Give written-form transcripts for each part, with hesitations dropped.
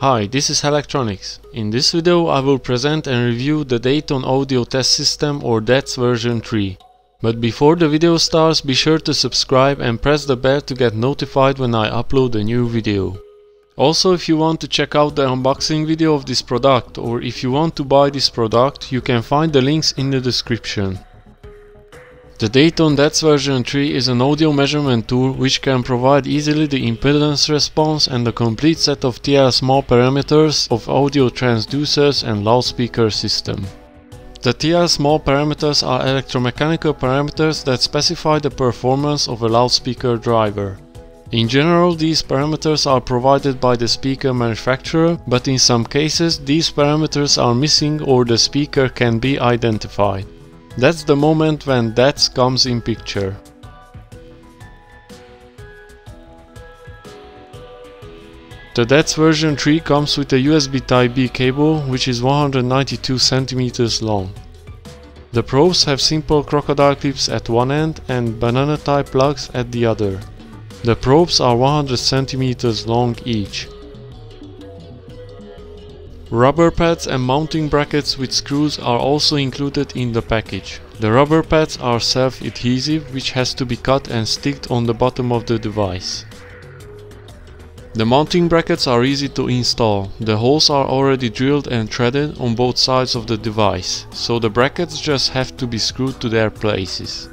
Hi, this is Electronics. In this video I will present and review the Dayton Audio Test System or DATS version 3. But before the video starts, be sure to subscribe and press the bell to get notified when I upload a new video. Also, if you want to check out the unboxing video of this product or if you want to buy this product, you can find the links in the description. The Dayton DATS version 3 is an audio measurement tool which can provide easily the impedance response and a complete set of TL small parameters of audio transducers and loudspeaker system. The TL small parameters are electromechanical parameters that specify the performance of a loudspeaker driver. In general, these parameters are provided by the speaker manufacturer, but in some cases these parameters are missing or the speaker can be identified. That's the moment when DATS comes in picture. The DATS version 3 comes with a USB Type-B cable which is 192 cm long. The probes have simple crocodile clips at one end and banana type plugs at the other. The probes are 100 cm long each. Rubber pads and mounting brackets with screws are also included in the package. The rubber pads are self-adhesive, which has to be cut and sticked on the bottom of the device. The mounting brackets are easy to install. The holes are already drilled and threaded on both sides of the device, so the brackets just have to be screwed to their places.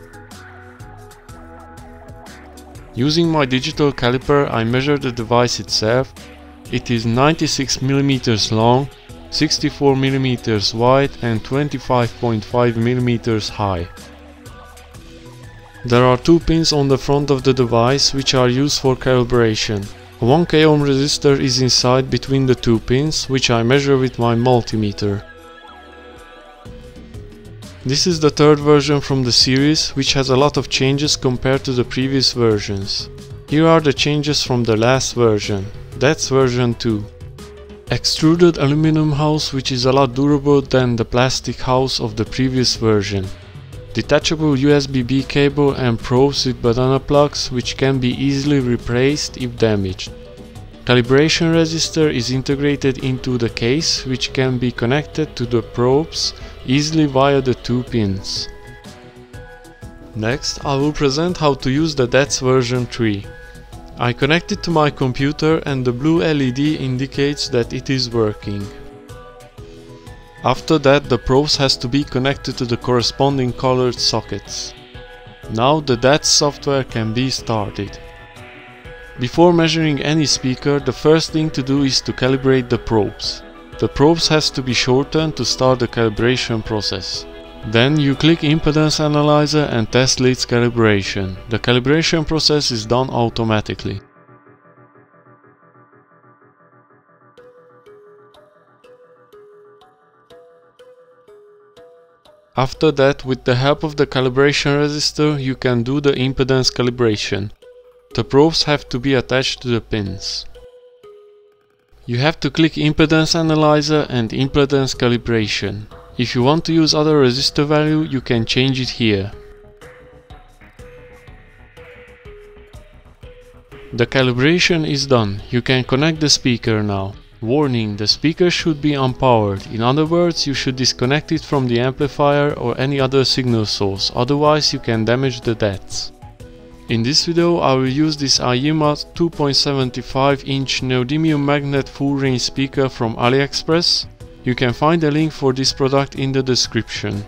Using my digital caliper, I measure the device itself. It is 96 mm long, 64 mm wide and 25.5 mm high. There are two pins on the front of the device which are used for calibration. A 1 k ohm resistor is inside between the two pins, which I measure with my multimeter. This is the third version from the series, which has a lot of changes compared to the previous versions. Here are the changes from the last version. That's version 2. Extruded aluminum house, which is a lot durable than the plastic house of the previous version. Detachable USB-B cable and probes with banana plugs which can be easily replaced if damaged. Calibration resistor is integrated into the case which can be connected to the probes easily via the two pins. Next, I will present how to use the DATS version 3. I connect it to my computer and the blue LED indicates that it is working. After that, the probes has to be connected to the corresponding colored sockets. Now the DATS software can be started. Before measuring any speaker, the first thing to do is to calibrate the probes. The probes has to be shortened to start the calibration process. Then you click Impedance Analyzer and test leads calibration. The calibration process is done automatically. After that, with the help of the calibration resistor, you can do the impedance calibration. The probes have to be attached to the pins. You have to click Impedance Analyzer and Impedance Calibration. If you want to use other resistor value, you can change it here. The calibration is done. You can connect the speaker now. Warning: the speaker should be unpowered. In other words, you should disconnect it from the amplifier or any other signal source, otherwise you can damage the DATS. In this video I will use this AIYIMA 2.75 inch neodymium magnet full range speaker from AliExpress. You can find a link for this product in the description.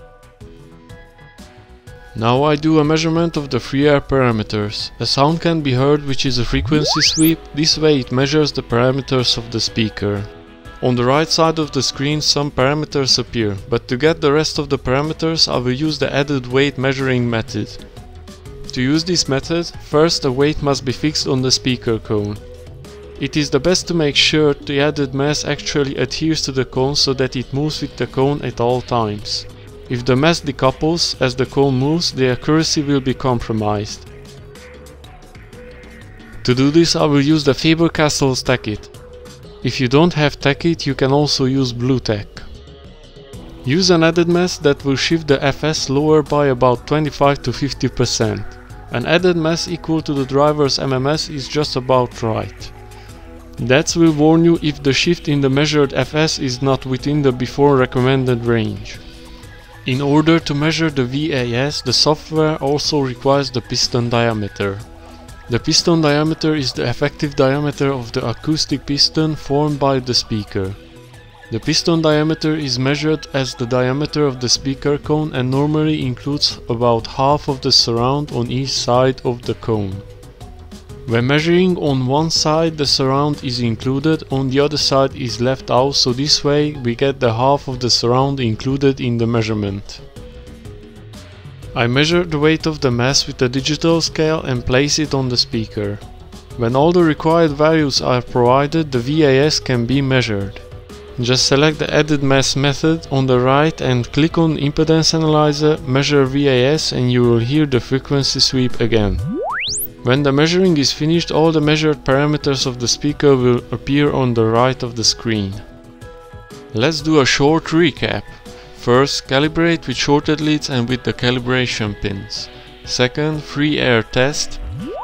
Now I do a measurement of the free air parameters. A sound can be heard which is a frequency sweep. This way it measures the parameters of the speaker. On the right side of the screen some parameters appear, but to get the rest of the parameters I will use the added weight measuring method. To use this method, first a weight must be fixed on the speaker cone. It is the best to make sure the added mass actually adheres to the cone so that it moves with the cone at all times. If the mass decouples as the cone moves, the accuracy will be compromised. To do this I will use the Faber-Castell Tackit. If you don't have Tackit, you can also use Blu-Tack. Use an added mass that will shift the FS lower by about 25 to 50%. An added mass equal to the driver's MMS is just about right. DATS will warn you if the shift in the measured FS is not within the before recommended range. In order to measure the VAS, the software also requires the piston diameter. The piston diameter is the effective diameter of the acoustic piston formed by the speaker. The piston diameter is measured as the diameter of the speaker cone and normally includes about half of the surround on each side of the cone. When measuring on one side, the surround is included, on the other side is left out, so this way we get the half of the surround included in the measurement. I measure the weight of the mass with a digital scale and place it on the speaker. When all the required values are provided, the VAS can be measured. Just select the Added Mass method on the right and click on Impedance Analyzer, measure VAS, and you will hear the frequency sweep again. When the measuring is finished, all the measured parameters of the speaker will appear on the right of the screen. Let's do a short recap. First, calibrate with shorted leads and with the calibration pins. Second, free air test.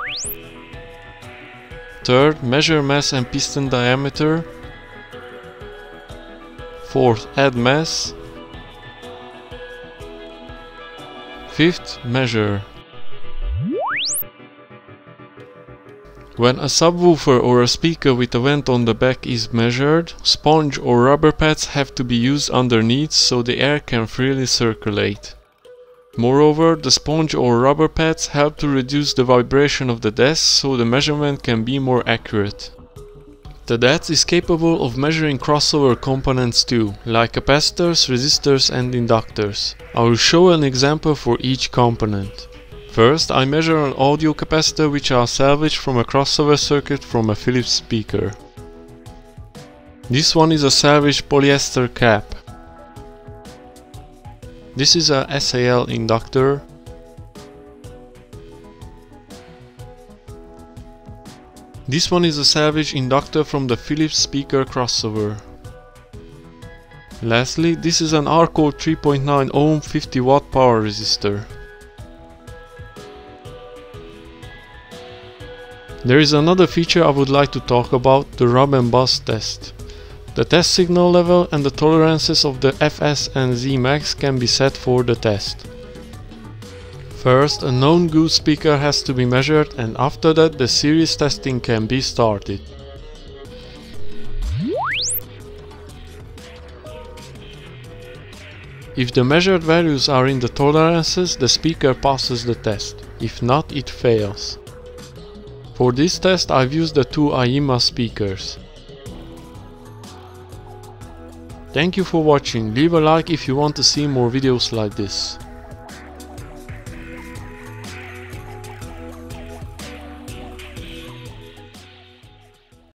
Third, measure mass and piston diameter. Fourth, add mass. Fifth, measure. When a subwoofer or a speaker with a vent on the back is measured, sponge or rubber pads have to be used underneath so the air can freely circulate. Moreover, the sponge or rubber pads help to reduce the vibration of the DATS so the measurement can be more accurate. The DATS is capable of measuring crossover components too, like capacitors, resistors and inductors. I will show an example for each component. First, I measure an audio capacitor which I salvaged from a crossover circuit from a Philips speaker. This one is a salvaged polyester cap. This is a SAL inductor. This one is a salvaged inductor from the Philips speaker crossover. Lastly, this is an R-Code 3.9 ohm 50 watt power resistor. There is another feature I would like to talk about, the rub and buzz test. The test signal level and the tolerances of the FS and Z max can be set for the test. First, a known good speaker has to be measured, and after that the series testing can be started. If the measured values are in the tolerances, the speaker passes the test. If not, it fails. For this test I've used the two AIYIMA speakers. Thank you for watching, leave a like if you want to see more videos like this.